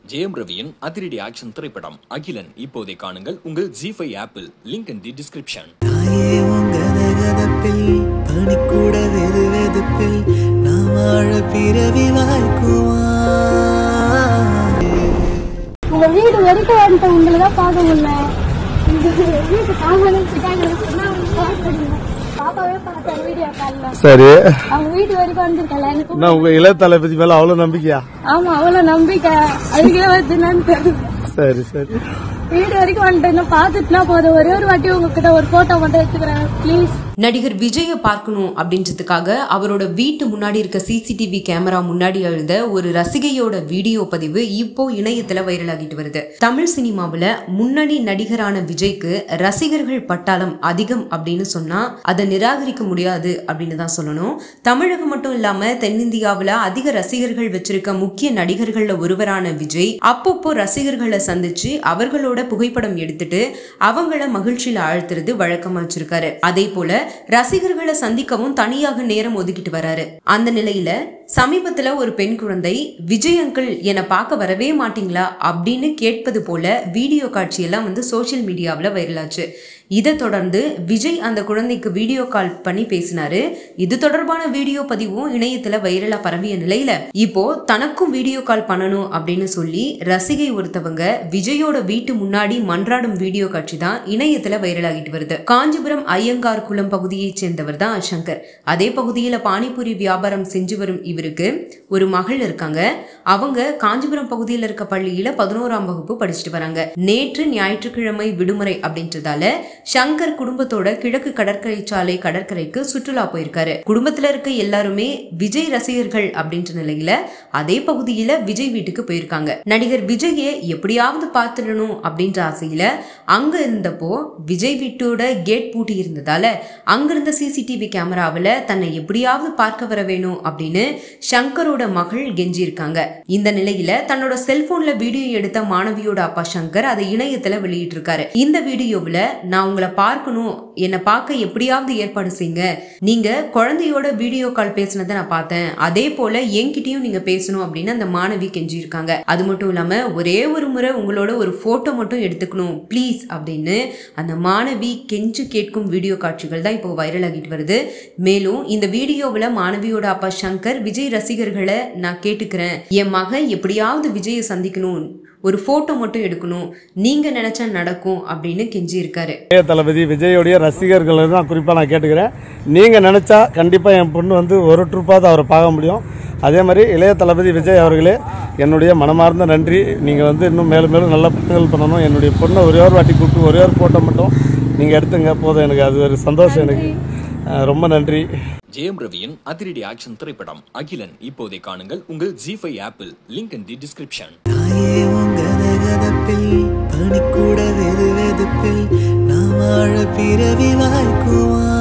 ஜெயம் ரவியின் அதிரடி ஆக்ஷன் திரைப்படம் அகிலன் இப்போதே காணுங்கள் உங்கள் G5 ஆப்பில். Link in the description. உங்க வீடு வரைக்கும் வந்துட்டு உங்களை தான் பார்க்க முடியல. வீட்டு பாப்பாவே பார்த்தேன் வீடியோ கால்ல. சரி, அவங்க வீட்டு வரைக்கும் வந்திருக்கல. எனக்கு உங்க இளைய தளபதி மேல அவ்வளவு நம்பிக்கையா? ஆமா, அவ்வளவு நம்பிக்கை. அதுக்கே வருதுன்னு தெரியுது. சரி சரி, வீடு வரைக்கும் வந்துட்டு பாத்துட்டுனா போதும். ஒரே ஒரு வாட்டி உங்ககிட்ட ஒரு போட்டோ மட்டும் எடுத்துக்கிறேன் ப்ளீஸ். நடிகர் விஜய பார்க்கணும் அப்படின்றதுக்காக அவரோட வீட்டு முன்னாடி இருக்க சிசிடிவி கேமரா முன்னாடி எழுத ஒரு ரசிகையோட வீடியோ பதிவு இப்போ இணையத்துல வைரல் ஆகிட்டு வருது. தமிழ் சினிமாவுல முன்னணி நடிகரான விஜய்க்கு ரசிகர்கள் பட்டாளம் அதிகம் அப்படின்னு சொன்னா அதை நிராகரிக்க முடியாது அப்படின்னு தான் சொல்லணும். தமிழகம் மட்டும் இல்லாம தென்னிந்தியாவுல அதிக ரசிகர்கள் வச்சிருக்க முக்கிய நடிகர்கள்ல ஒருவரான விஜய் அப்பப்போ ரசிகர்களை சந்திச்சு அவர்களோட புகைப்படம் எடுத்துட்டு அவங்கள மகிழ்ச்சியில ஆழ்த்துறது வழக்கமா வச்சிருக்காரு. அதே போல ரசிகர்களை சந்திக்கவும் தனியாக நேரம் ஒதுக்கிட்டு வராரு. அந்த நிலையில சமீபத்துல ஒரு பெண் குழந்தை விஜய் அங்கிள் என பார்க்க வரவே மாட்டீங்களா அப்படின்னு கேட்பது போல வீடியோ காட்சியெல்லாம் சோசியல் மீடியாவில் வைரலாச்சு. இதை தொடர்ந்து விஜய் அந்த குழந்தைக்கு வீடியோ கால் பண்ணி பேசினாரு. இது தொடர்பான வீடியோ பதிவும் இணையத்துல வைரலா பரவிய நிலையில இப்போ தனக்கும் வீடியோ கால் பண்ணணும் அப்படின்னு சொல்லி ரசிகை ஒருத்தவங்க விஜயோட வீட்டு முன்னாடி மன்றாடும் வீடியோ காட்சி தான் இணையத்துல வைரலாகிட்டு வருது. காஞ்சிபுரம் ஐயங்கார் குளம் பகுதியை சேர்ந்தவர் தான் சங்கர். அதே பகுதியில பானிபூரி வியாபாரம் செஞ்சு வரும் இவருக்கு ஒரு மகள் இருக்காங்க. அவங்க காஞ்சிபுரம் பகுதியில் இருக்க பள்ளியில 11ஆம் வகுப்பு படிச்சுட்டு வராங்க. நேற்று ஞாயிற்றுக்கிழமை விடுமுறை அப்படின்றதால சங்கர் குடும்பத்தோட கிழக்கு கடற்கரை சாலை கடற்கரைக்கு சுற்றுலா போயிருக்காரு. குடும்பத்துல இருக்க எல்லாருமே விஜய் ரசிகர்கள் அப்படின்ற நிலையில அதே பகுதியில விஜய் வீட்டுக்கு போயிருக்காங்க. நடிகர் விஜயை எப்படியாவது பார்த்துடணும் அப்படின்ற ஆசையில அங்க இருந்தப்போ விஜய் வீட்டோட கேட் பூட்டி இருந்ததால அங்கிருந்த சிசிடிவி கேமராவில தன்னை எப்படியாவது பார்க்க வர வேணும் அப்படின்னு சங்கரோட மகள் கெஞ்சி இருக்காங்க. இந்த நிலையில தன்னோட செல்போன்ல வீடியோ எடுத்த மாணவியோட அப்பா சங்கர் அதை இணையத்துல வெளியிட்டு இருக்காரு. இந்த வீடியோவில் நான் உங்களை பார்க்கணும், என்னை பார்க்க எப்படியாவது ஏற்பாடு செய்யுங்க, நீங்க குழந்தையோட வீடியோ கால் பேசினதை நான் பார்த்தேன், அதே போல என்கிட்டயும் நீங்க பேசணும் அப்படின்னு அந்த மாணவி கெஞ்சி இருக்காங்க. அது மட்டும் இல்லாம ஒரே ஒரு முறை உங்களோட ஒரு போட்டோ மட்டும் எடுத்துக்கணும் ப்ளீஸ் அப்படின்னு அந்த மாணவி கெஞ்சு கேட்கும் வீடியோ காட்சிகள் தான் இப்போ வைரல் ஆகிட்டு வருது. மேலும் இந்த வீடியோவில் மாணவியோட அப்பா சங்கர் விஜய் ரசிகர்களை நான் கேட்டுக்கிறேன், என் மகன் எப்படியாவது விஜயை சந்திக்கணும், ஒரு போட்டோ மட்டும் எடுக்கணும், நீங்க நினைச்சா நடக்கும் அப்படின்னு கெஞ்சி இருக்காரு. தளபதி விஜயோடைய ரசிகர்களை தான் குறிப்பா நான் கேட்டுக்கிறேன். நீங்க நினைச்சா கண்டிப்பா என் பொண்ணு ஒரு ட்ரூப்பாவது அவரை பார்க்க முடியும். அதே மாதிரி இளைய தளபதி விஜய் அவர்களே என்னுடைய மனமார்ந்த நன்றி. நீங்க இன்னும் மேலும் மேலும் நல்ல படங்கள் பண்ணணும். என்னுடைய பொண்ணை ஒரே ஒரு வாட்டி கூப்பிட்டு ஒரே ஒரு போட்டோ மட்டும் நீங்க எடுத்துங்க போதும், எனக்கு அது ஒரு சந்தோஷம். எனக்கு ரொம்ப நன்றி. ஜெயம் ரவியின் அதிரடி ஆக்ஷன் திரைப்படம் அகிலன் இப்போதே காணுங்கள் உங்கள் G5 ஆப்பில். Link in the description. பனிக்கூட வெது வெதுப்பில் நாம் வாழ பிறவி வாழ்க்குவா.